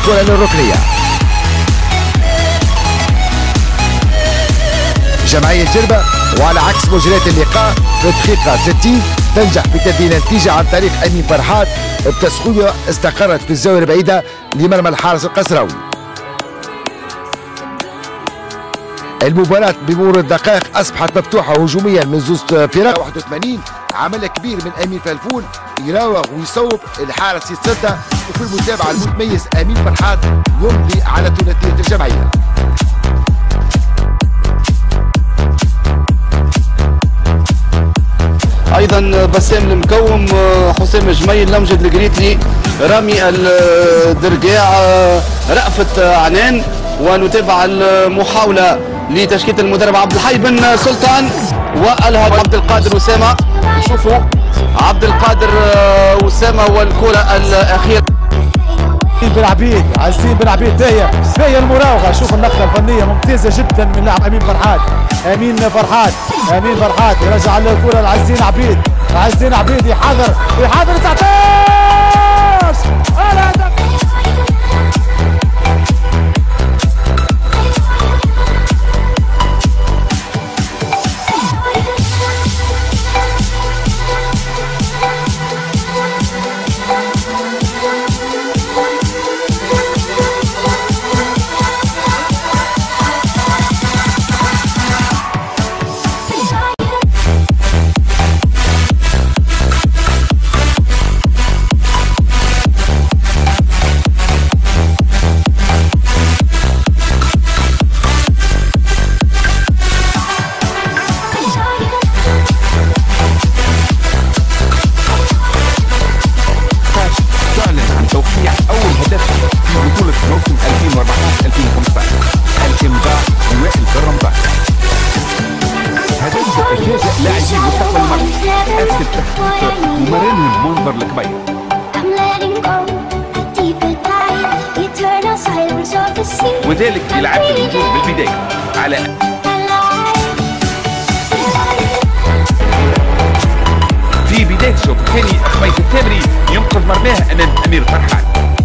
الكرة للركنية. جمعية جربة وعلى عكس مجريات اللقاء في الدقيقة 60 تنجح في تبديل النتيجة عن طريق أمين فرحات بتسخية استقرت في الزاوية البعيدة لمرمى الحارس القسراوي. المباراة بمرور الدقائق أصبحت مفتوحة هجوميا من زوز فرق. 81 عمل كبير من أمين فلفول يراوغ ويصوب، الحارس يتصدى، وفي المتابعة المتميز أمين فرحات يمضي على ثلاثية الجمعية. ايضا بسام المكوم، حسام الجميل، لمجد القريتلي، رامي الدرقاع، رأفت عنان. ونتابع المحاولة لتشكيلة المدرب عبد الحي بن سلطان والهدف عبد القادر أسامة. شوفوا عبد القادر أسامة والكرة الأخيرة. بن عبيد، عزيز بن عبيد، هي المراوغة. شوف النقلة الفنية ممتازة جدا من لاعب أمين فرحات. أمين فرحات يرجع الكرة لعزين عبيد. عزين عبيد يحضر 19 الهدف. لاعبين مستقبل المرمى أسد تحت ومرنهم منظر الكبير. وذلك يلعب الهجوم بالبداية على في بداية الشوط الثاني خميس التامري ينقذ مرماه أمام أمير فرحات.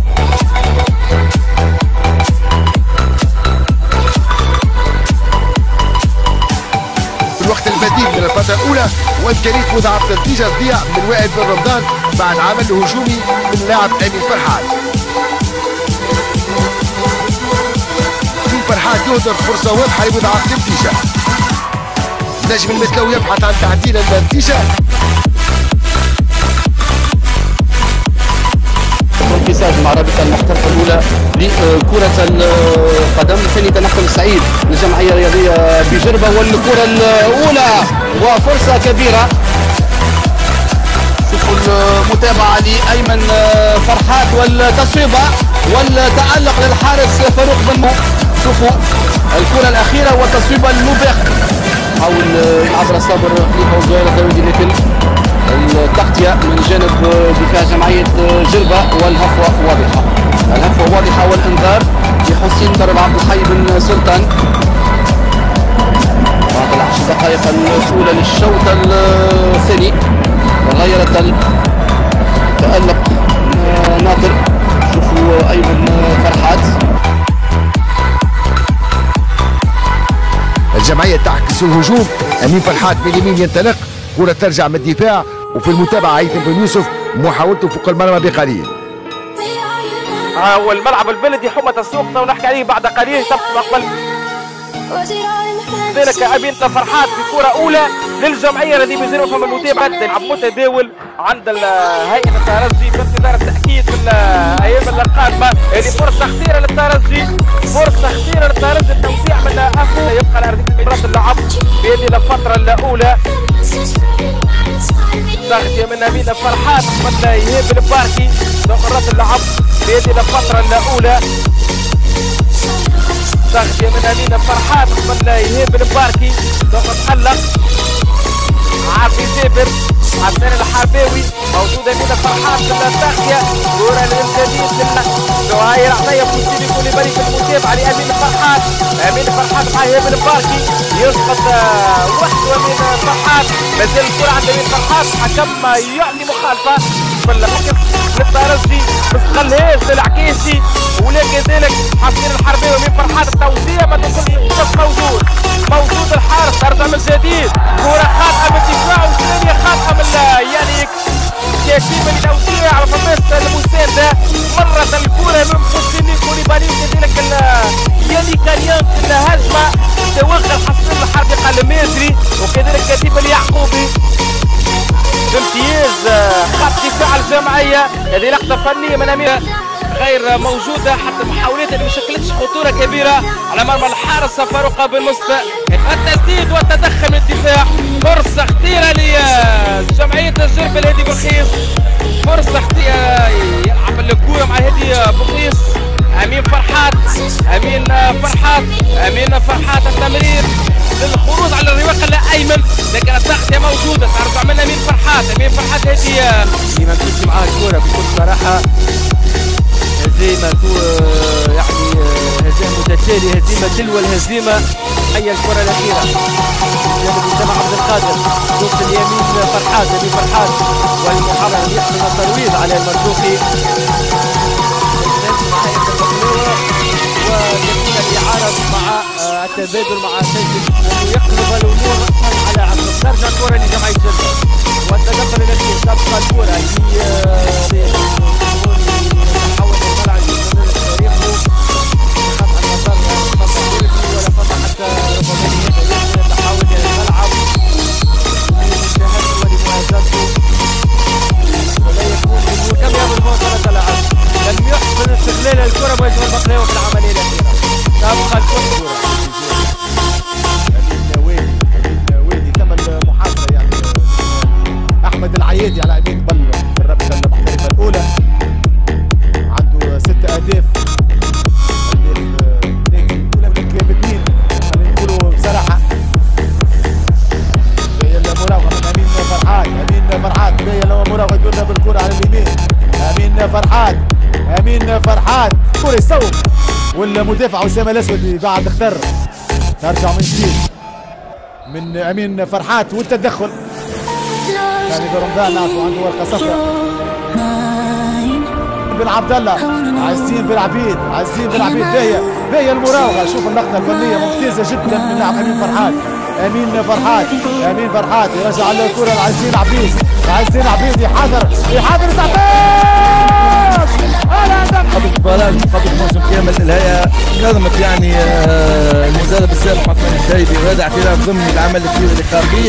الوقت البديل من الفترة الأولى وإمكانية مضاعفة النتيجة تضيع من وائل بن رمضان بعد عمل هجومي من لاعب أمين فرحات. أمين فرحات يهدر فرصة واضحة لمضاعفة النتيجة. نجم المثلوي يبحث عن تعديل النتيجة. انفساج مع رابطة المحترفة الأولى لكرة القدم. ثاني تنقل سعيد للجمعية الرياضية بجربة والكرة الأولى وفرصة كبيرة. شوفوا المتابعة لأيمن فرحات والتصويبة والتألق للحارس فاروق بن مو. شوفوا الكرة الأخيرة والتصويبة المباغتة. حاول عبر صابر خليفة وزويرة داوودي لكن التغطية من جانب دفاع جمعية جربة والهفوة واضحة. الهفوة واضحة والإنذار لحسين مدرب عبد الحي بن سلطان. بعد العشر دقائق الأولى للشوط الثاني غيرت التألق ناطر. شوفوا أيمن فرحات. الجمعية تعكس الهجوم. أمين فرحات باليمين ينطلق، كرة ترجع من الدفاع، وفي المتابعة هيثم بن يوسف محاولته فوق المرمى بقليل. والملعب البلدي حمى السوق ونحكي عليه بعد قليل تستقبل ذلك أمين فرحات بكرة أولى للجمعية الذي بيزيروا فم المتابعة. لعب متداول عند هيئة الترجي بانتظار التأكيد في الأيام القادمة. هذه فرصة خطيرة للترجي، فرصة خطيرة للترجي التوسيع من أفو. يبقى على أرضية مباراة اللعب في هذه الفترة الأولى. تغطية من أمين فرحات قبل إيهاب الباركي مرات اللعب في هذه الفترة الأولى. تغطية من أمين فرحات قبل إيهاب الباركي تتحلق عافي جابر حسن الحرباوي. موجود أمين فرحات في التغطية. كرة للجديد زهير عطية فوزيني كوليبالي في المتابعة لأمين فرحات. أمين فرحات مع إيهاب الباركي يسقط وحده أمين فرحات. مازال الكرة عند أمين فرحات. حكم يعطي مخالفة بالحكم للترجي، بس خليهاش للعكيسي ولكذلك حسين الحرباوي من فرحات التوزيع ما تكونش موجود الحارس ترجع من جديد كرة خاطئة من الدفاع والثانية خاطئة من يانيك كتيبة لتوزيع على فماس المساندة مرت الكرة من حسين كوليبالي وكذلك يانيك اليوم في الهجمة توغل حسين الحربي قال المازري وكذلك كتيبة اليعقوبي بامتياز خط دفاع الجمعية. هذه لقطة فنية من أميرة غير موجودة حتى محاولات اللي ما شكلتش خطورة كبيرة على مرمى الحارس فاروق بن مصطفى. التسديد والتدخل من الدفاع فرصة خطيرة لجمعية الجرب الهادي بلقيس فرصة خطيرة يلعب الكورة مع هادي بلقيس أمين فرحات التمرير للخروج على الرواق الأيمن لكن التغطية موجودة ترجع من أمين فرحات هادي ديما تمشي معاه الكورة بكل صراحة هزيمة يعني هزيمة متتالية هزيمة تلو الهزيمة. هي الكرة الأخيرة جانب أسامة عبد القادر شوط اليمين فرحات والمحاولة أن يحسن الترويض على المرزوقي ويكون الإعارة مع التبادل مع سجل أنه يقلب الأمور رأسا على عقب. ترجع الكرة لجمعية جدة والتدخل الأخير تبقى الكرة الكرة بوجه البقلاوي في العملية الأخيرة تبقى الكرة وادي كمل محاضرة يعني أحمد العيادي على أمين بل الرابطة المحترفة الأولى عنده 6 أهداف باثنين خلينا نقولوا بصراحة. هي المراوغة من أمين فرحات هي المراوغة يدورنا بالكرة على اليمين أمين فرحات كرة يصوب والمدافع أسامة الأسود بعد اختر ترجع من جديد من أمين فرحات والتدخل كان في رمضان نعرفوا عنده ورقة صفراء بن عبد الله عزين بن عبيد باهية المراوغة. شوف اللقطة الفنية ممتازة جدا من لاعب أمين فرحات يرجع على الكرة لعزين عبيد يحاضر قبل موسم كامل الهيئة نظمت يعني المدرب السابق عثمان الشايبي وهذا اعتراف ضمن العمل الكبير اللي قام به.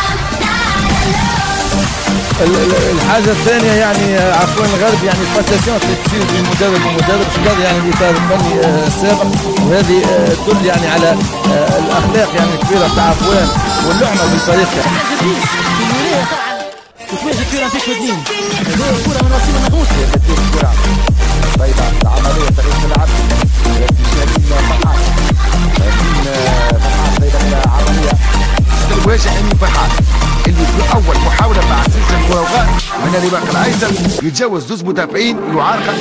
الحاجة الثانية يعني عفوا الغرب يعني الباساسيون تصير بين مدرب ومدرب شغل يعني الإطار الفني السابق وهذه تدل يعني على الأخلاق يعني الكبيرة تاع عفوان واللعمة بالفريق يعني. وتواجد في رانتيك ودين هذه الكرة من نصيب النغوصي الكرة طيبة عملية تغيير اللعب فرحات طيبة عملية الواجه أمين فرحات اللي في أول محاولة مع سلسلة المراوغات من الرواق الأيسر يتجاوز 2 مدافعين يعارض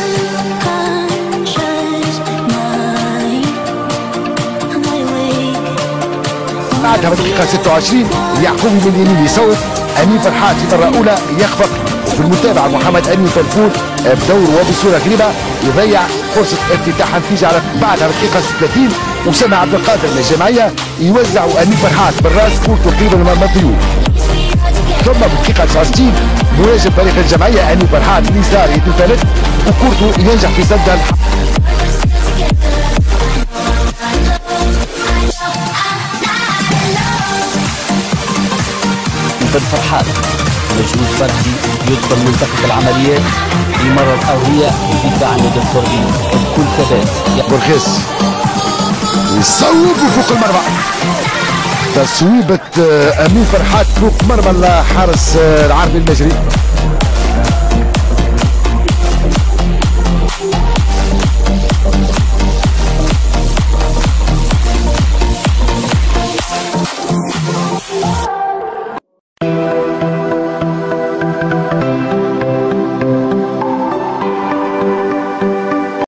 بعدها بدقيقة 26 يعقوبي من اليمين يصوب أمين فرحات في مرة أولى يخفق وفي المتابعة محمد أمين فلفول بدور وبصورة قريبة يضيع فرصة افتتاح النتيجة على بعدها بدقيقة 36 أسامة عبد القادر من الجمعية يوزع أمين فرحات بالراس كورته قريبة لمرمى الضيوف. ثم بدقيقة 69 مهاجم فريق الجمعية أمين فرحات اليسار يتفلت وكورته ينجح في سدها بن فرحات مجهود فردي يدخل منطقة العمليات للمرة الأولية يدفع عن يد الكردي بكل ثبات. برخيس يصوب فوق المرمى تصويبة أمين فرحات فوق مرمى الحارس العربي المجري.